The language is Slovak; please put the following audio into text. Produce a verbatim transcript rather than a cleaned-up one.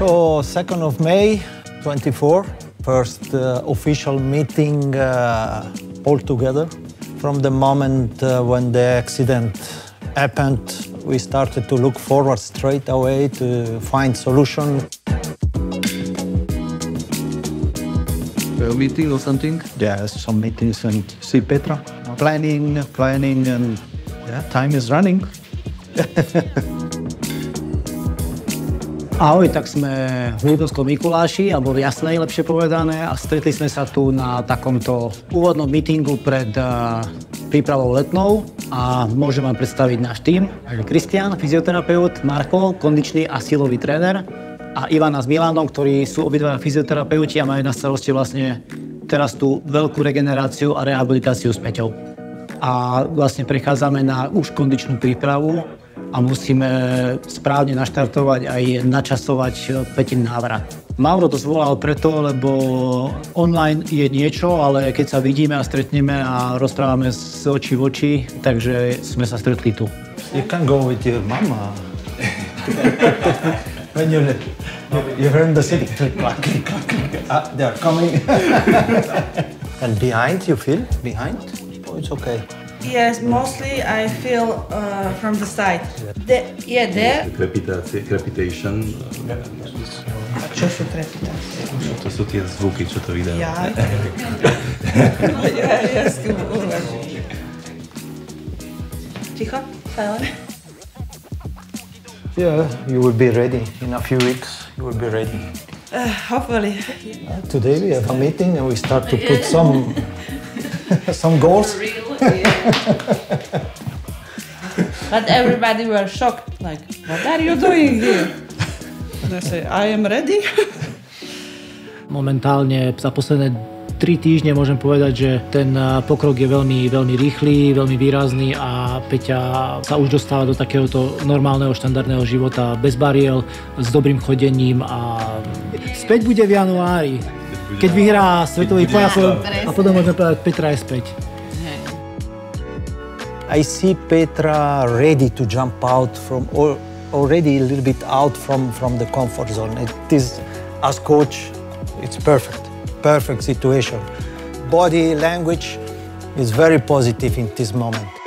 So second of May, twenty-four, first uh, official meeting uh, all together. From the moment uh, when the accident happened, we started to look forward straight away to find solution. A meeting or something? Yeah, some meetings and see Petra. Planning, planning, and yeah, time is running. Ahoj, tak sme v Ľudovskom Mikuláši, alebo v Jasnej, lepšie povedané, a stretli sme sa tu na takomto úvodnom meetingu pred uh, prípravou letnou a môžem vám predstaviť náš tím. Kristián, fyzioterapeut, Marko, kondičný a silový tréner a Ivana s Milanom, ktorí sú obidva fyzioterapeuti a majú na starosti vlastne teraz tú veľkú regeneráciu a rehabilitáciu s Peťou. A vlastne prechádzame na už kondičnú prípravu a musíme správne naštartovať aj načasovať Petin návrat. Mauro to zvolal preto, lebo online je niečo, ale keď sa vidíme a stretneme a rozprávame z očí v oči, takže sme sa stretli tu. You can go with your mama. When you you hear in the city, click, clack, click, clack, click. Ah, they are coming. And behind, you feel behind? Oh, it's okay. Yes, mostly I feel uh, from the side. The, yeah, there. Crepitation. Čo sú crepitácie? To sú tie zvuky, čo to vydáva. Ja, ja, ja s tým uvažím. Ticho, silent. Yeah, you will be ready. In a few weeks, you will be ready. Uh, hopefully. Uh, today we have a meeting and we start to put some some goals. But everybody were shocked, like, what are you doing here? And I say, I am ready. Momentálne za posledné tri týždne môžem povedať, že ten pokrok je veľmi, veľmi rýchly, veľmi výrazný a Peťa sa už dostáva do takéhoto normálneho, štandardného života bez bariel, s dobrým chodením a späť bude v januári, keď vyhrá svetový pojazd a potom môžeme povedať, Petra je späť. I see Petra ready to jump out from, or already a little bit out from, from the comfort zone. It is, as coach, it's perfect. Perfect situation. Body language is very positive in this moment.